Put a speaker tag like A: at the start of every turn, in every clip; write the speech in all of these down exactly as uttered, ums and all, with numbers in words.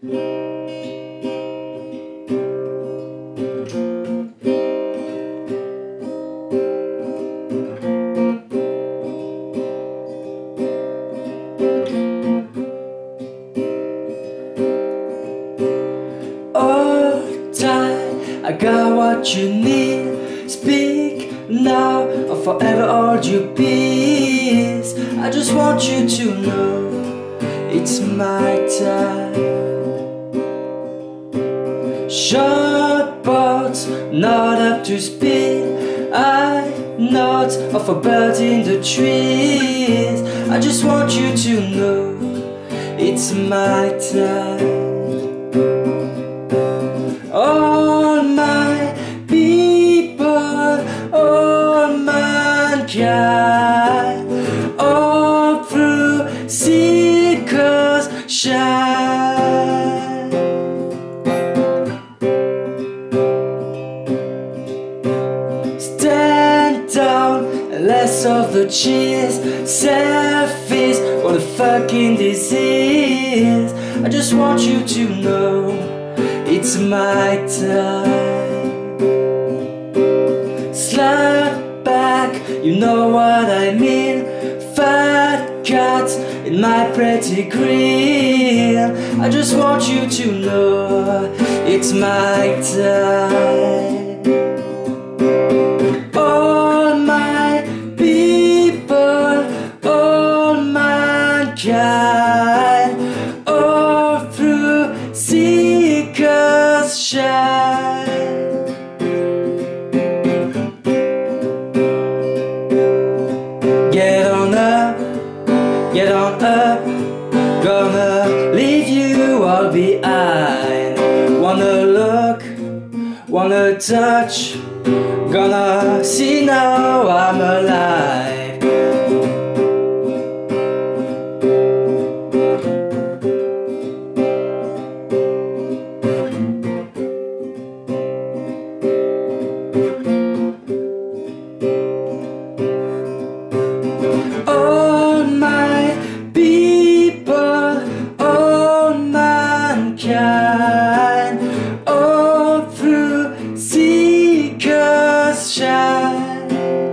A: Hold tight, I got what you need. Speak now or forever hold your peace. I just want you to know it's my time. Short boats, not up to speed. I'm not of a bird in the trees. I just want you to know it's my time. All my people, all mankind, all through seekers shine. Stand down, less of the cheers. Selfies, what a fucking disease. I just want you to know it's my time. Slap back, you know what I mean. Fat cats in my pretty green. I just want you to know it's my time. All my people, all mankind, all through seekers shine. Get on up, get on up. Gonna leave you all behind. Wanna look, wanna touch. Gonna see now I'm alive. All my people, all mankind, all through seekers shine.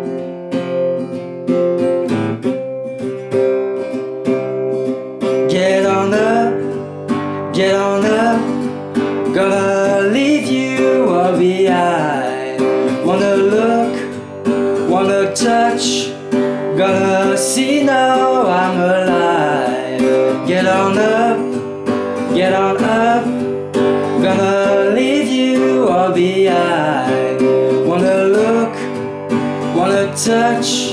A: Get on up, get on up. Gonna leave you all behind. Wanna look, wanna touch. Gonna see now I'm alive. Get on up, get on up. Gonna leave you all behind. Wanna look, wanna touch.